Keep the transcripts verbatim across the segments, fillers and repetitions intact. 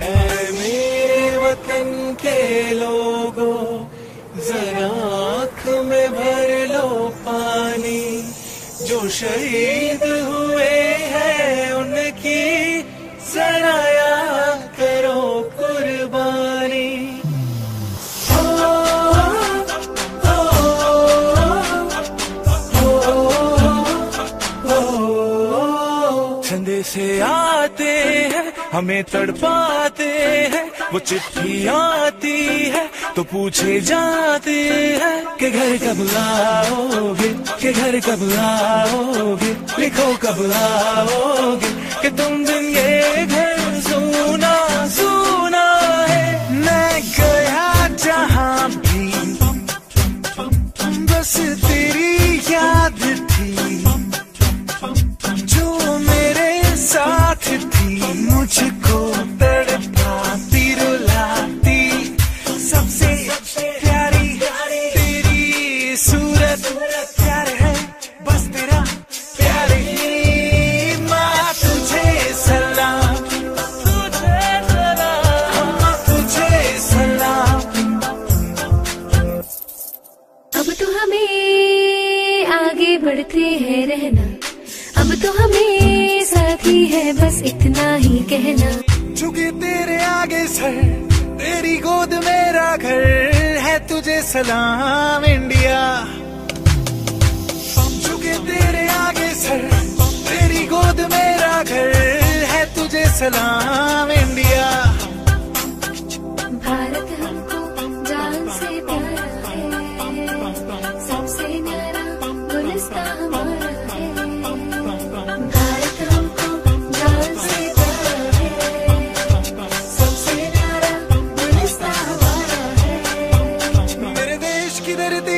ऐ मेरे वतन के लोगों, जरा आँख में भर लो पानी। जो शहीद हुए हैं उनकी जरा याद करो कुर्बानी। संदेशे आते हैं हमें तड़पाते हैं, वो चिट्ठी आती है तो पूछे जाते हैं कि घर कब आओगे, कि घर कब आओगे, लिखो कब आओगे कि तुम दिन ये घर सुना सुना है। मैं गया जहाँ भी बस तेरी याद थी, जो मेरे साथ थी मुझको तड़पाती रुलाती। सबसे प्यारी तेरी सूरत प्यार है, बस तेरा प्यार ही। माँ तुझे सलाम, तुझे सलाम, तुझे सलाम। अब तो हमें आगे बढ़ते हैं रहना, अब तो हमें साथी है बस इतना ही कहना। झुके तेरे आगे सर, तेरी गोद मेरा घर है, तुझे सलाम इंडिया। झुके तेरे आगे सर, तेरी गोद मेरा घर है, तुझे सलाम इंडिया। भारत हमको जान से प्यारा है, सबसे न्यारा गुलिस्तां हमारा है। भारत हमको जान से प्यारा है, सबसे न्यारा गुलिस्तां हमारा है। मेरे देश की धरती,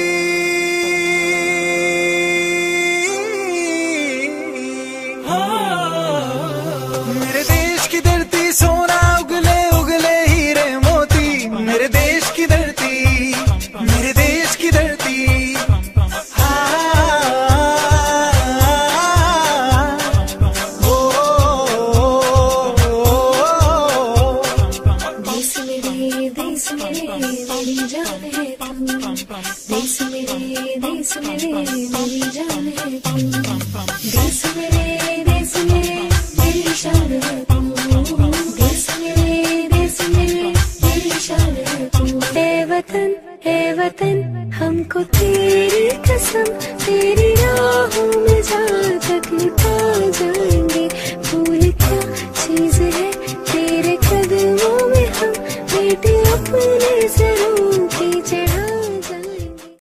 मेरे देश की धरती सोना उगले उगले हीरे मोती। मेरे देश की धरती, मेरे देश की धरती। हाँ, देश मेरे देश मेरे मेरी जान है तू, देश मेरे देश मेरे मेरी जान है तू। देश मेरे देश मेरे मेरी शान है तू, देश मेरे देश मेरे मेरी शान है तू। ए वतन ए वतन हमको तेरी कसम, तेरी राहों में जहाँ तक पा जाएंगे। भूल क्या चीज है तेरे कदमों में हम बेटे अपने जरूर